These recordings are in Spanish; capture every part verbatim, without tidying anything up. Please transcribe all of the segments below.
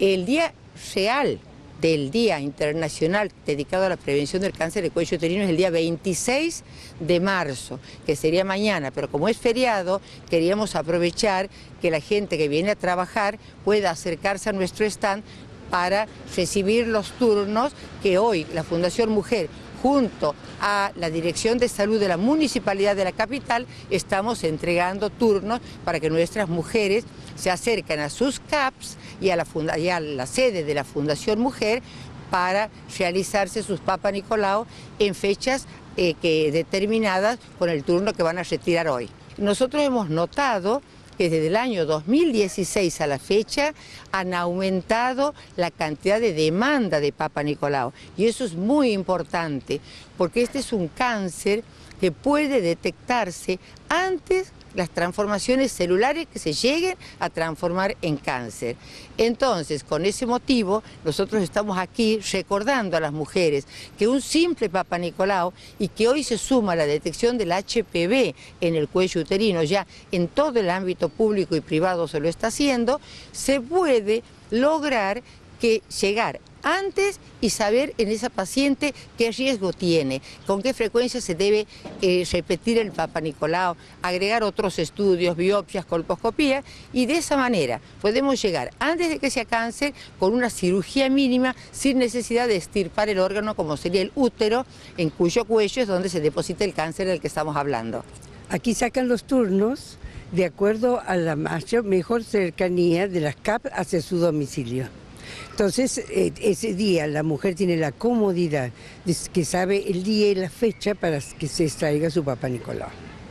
El día real del Día Internacional dedicado a la prevención del cáncer de cuello uterino es el día veintiséis de marzo, que sería mañana, pero como es feriado, queríamos aprovechar que la gente que viene a trabajar pueda acercarse a nuestro stand para recibir los turnos que hoy la Fundación Mujer, junto a la Dirección de Salud de la Municipalidad de la capital, estamos entregando turnos para que nuestras mujeres se acerquen a sus C A Ps y a la, funda y a la sede de la Fundación Mujer para realizarse sus Papa Nicolau en fechas eh, que, determinadas con el turno que van a retirar hoy. Nosotros hemos notado que desde el año dos mil dieciséis a la fecha han aumentado la cantidad de demanda de Papa Nicolau. Y eso es muy importante, porque este es un cáncer que puede detectarse antes las transformaciones celulares que se lleguen a transformar en cáncer. Entonces, con ese motivo, nosotros estamos aquí recordando a las mujeres que un simple Papa Nicolau, y que hoy se suma la detección del H P V en el cuello uterino, ya en todo el ámbito público y privado se lo está haciendo, se puede lograr que llegar antes y saber en esa paciente qué riesgo tiene, con qué frecuencia se debe eh, repetir el Papa Nicolau, agregar otros estudios, biopsias, colposcopías, y de esa manera podemos llegar antes de que sea cáncer con una cirugía mínima sin necesidad de extirpar el órgano como sería el útero, en cuyo cuello es donde se deposita el cáncer del que estamos hablando. Aquí sacan los turnos de acuerdo a la mayor, mejor cercanía de las C A P hacia su domicilio. Entonces, eh, ese día la mujer tiene la comodidad de que sabe el día y la fecha para que se extraiga su Papa Nicolau.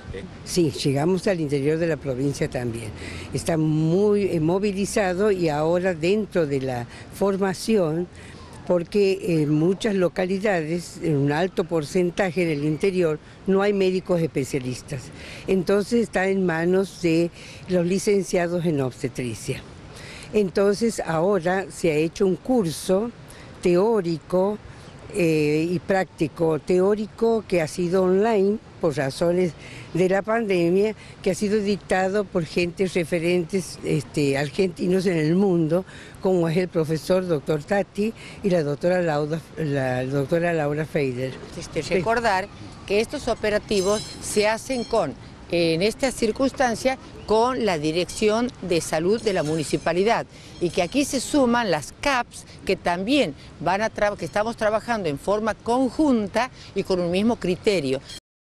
Sí, llegamos al interior de la provincia también. Está muy eh, movilizado y ahora dentro de la formación, porque en muchas localidades, en un alto porcentaje en el interior, no hay médicos especialistas. Entonces está en manos de los licenciados en obstetricia. Entonces ahora se ha hecho un curso teórico eh, y práctico, teórico que ha sido online por razones de la pandemia, que ha sido dictado por gentes referentes este, argentinos en el mundo, como es el profesor doctor Tati y la doctora, Lauda, la doctora Laura Feider. Este, recordar que estos operativos se hacen con, en esta circunstancia, con la Dirección de Salud de la Municipalidad, y que aquí se suman las C A Ps que también van a que estamos trabajando en forma conjunta y con un mismo criterio,